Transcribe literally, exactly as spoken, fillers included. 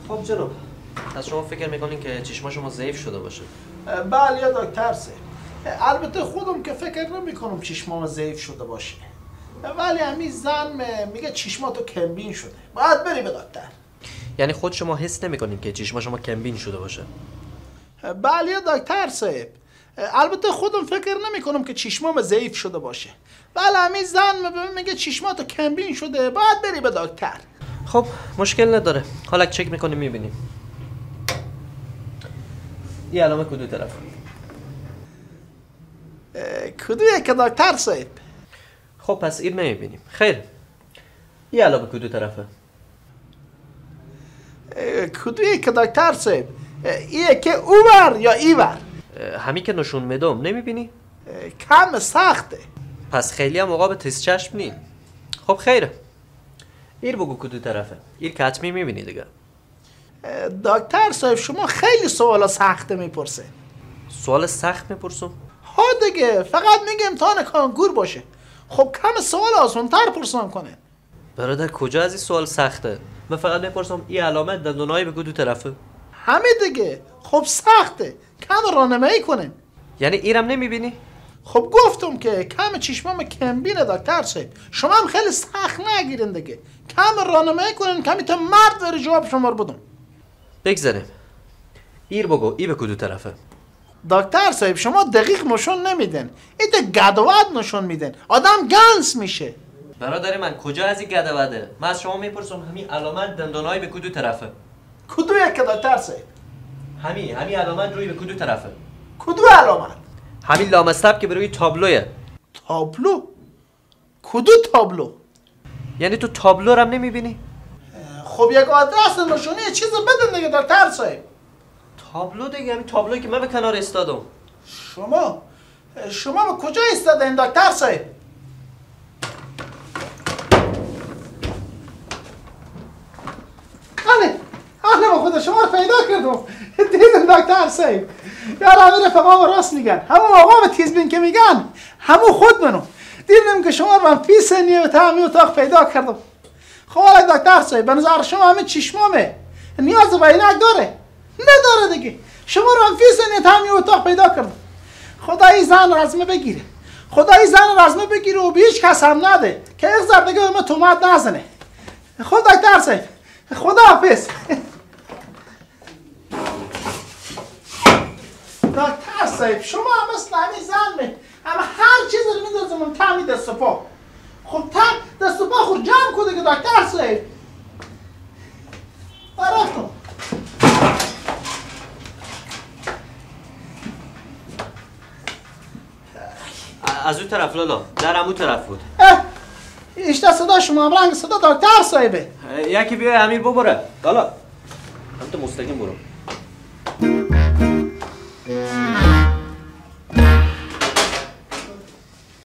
خب جناب، از شما فکر میکنین که چشما شما ضعیف شده باشه؟ بله یا دکتر صاحب، البته خودم که فکر نمیکنم چشمام ضعیف شده باشه، ولی همین زن میگه چشماتو کمبین شده، باید بری به دکتر. یعنی خود شما حس نمیکنین که چشما شما کمبین شده باشه؟ بله یا دکتر صاحب، البته خودم فکر نمیکنم که چشمام ضعیف شده باشه، ولی همین زن میگه چشماتو کمبین شده، باید بری به دکتر. خب مشکل نداره، حالا چک میکنیم میبینیم. این علامه کدوم طرف؟ کدومه که دکتر صاحب؟ خب پس این نمیبینیم. خیر، این علامه کدوم طرفه؟ کدومه که دکتر صاحب؟ ایه که اوور یا ایور؟ همین که نشون میدم نمیبینی؟ کم سخته. پس خیلی هم مقابل تست چشم نی. خب خیره، این بگو کدوم طرفه؟ این که حتمی میبینی دیگه. دکتر صاحب شما خیلی سوالا سخته میپرسه. سوال سخت میپرسم؟ ها دیگه، فقط میگه امتحان کانکور باشه. خب کم سوال آسان تر پرسان کنه. برادر کجا از این سوال سخته؟ من فقط میپرسم این علامت دندونای به کدوم طرفه؟ همه دیگه. خب سخته، کم راهنمایی کنن. یعنی ایرم نمیبینی؟ خب گفتم که کم چشمام کمبینه دکتر صاحب، شما هم خیلی سخت نگیرین دیگه، کم راهنمایی کنن، کمی تا مرد بری جواب شما رو بدم. بگذاریم. ایر بگو ای به کدوم طرفه؟ دکتر صاحب شما دقیق نشون نمیدن، ایت گدوات نشون میدن، آدم گنس میشه. برادر من کجا از این گدوده؟ من از شما میپرسم همین علامت دندونای به کدوم طرفه؟ کدوم یک دکتر صاحب؟ همین همین علامت روی به کدوم طرفه؟ کدوم علامت؟ همین لامستب که بروی تابلوه. تابلو؟ کدوم تابلو؟ یعنی تو تابلو رو هم نمیبینی؟ خب یک آدرس نشونی یه چیز بدن دیگه دکتر صاحب. تابلو دیگه، همین تابلویی که من به کنار استادم. شما شما به کجا ایستادین دکتر صاحب؟ بله اهلا با خدا، شما رو پیدا کردم. دیدم دکتر صاحب، یار همه رفقا راست میگن، همون آقا تیزبین که میگن همون خود منو. دیدم که شما رو من فی سنیه و تامی اتاق پیدا کردم. خب حالا دکتر صاحب به نظر شما همه چشمامه نیاز به عینک داره؟ نداره دیگه. شما رو هم فی سنیه تامی اتاق پیدا کردم. خدا این زن رزمه بگیره، خدا این زن رزمه بگیره و به هیچ کس هم نده که یک ضرب دیگه به ما تومت نزنه. خب دکتر صاحب خدا حافظ. دکتر صاحب شما هم مثل همین زن می اما هر چیز رو میدازم من تمی دست و پا. خب تم دست و پا خود جمع کنه که دکتر صاحب. برفتم. از اون طرف لالا، در همون طرف بود. اه اشتا صدا شما هم رنگ صدا دکتر صاحبه. یکی بیای امیر ببره لالا، هم تو مستقیم برو.